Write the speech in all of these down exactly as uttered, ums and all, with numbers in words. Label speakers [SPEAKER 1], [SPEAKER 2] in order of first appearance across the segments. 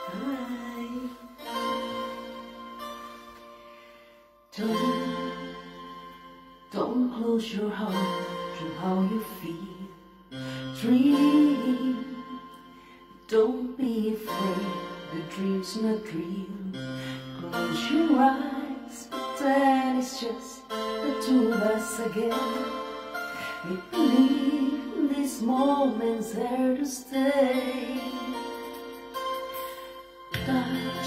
[SPEAKER 1] Hi. Don't, don't close your heart to how you feel. Dream, don't be afraid, the dream's not real. Close your eyes, pretend it's just the two of us again. We believe this moment's here to stay. Touch,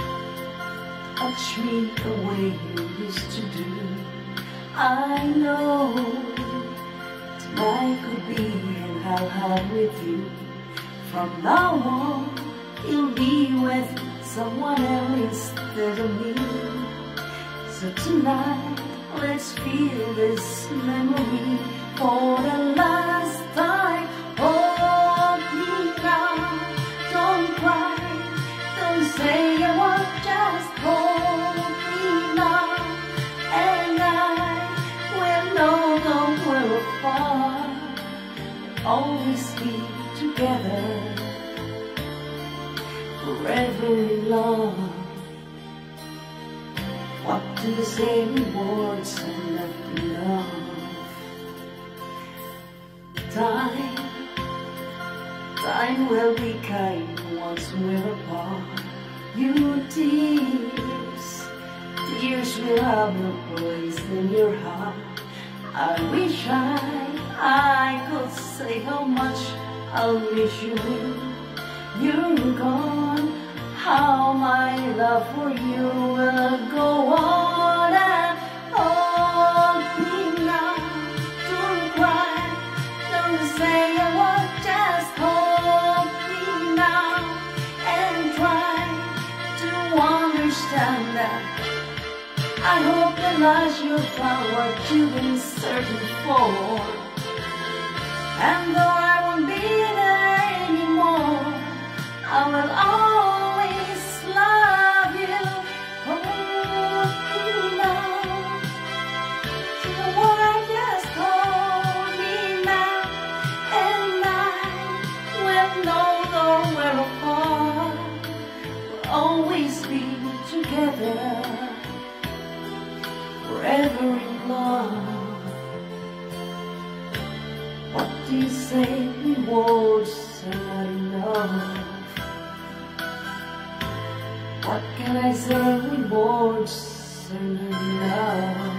[SPEAKER 1] touch me the way you used to do. I know tonight could be an high with you. From now on, you'll be with someone else instead of me. So tonight, let's feel this memory for the last time. Hold me now, don't cry, don't say a word, just hold me now. And I will know that we're apart, always be together, forever in love. What do they say in words and not enough? Time, time will be kind once we're apart. Your tears, tears will have no place in your heart. I wish I, I could say how much I'll miss you when you're gone. How my love for you will go on and hold me now. Don't cry, don't say a word, just hold me now and try to understand that I hope that lies you found what you've been searching for. And though I won't be there anymore, I will always love you. Hold me now, so why just hold me now, and I will know though we're apart, we'll always be together, forever in love. What do you say in words are not enough? What can I say with words are not enough?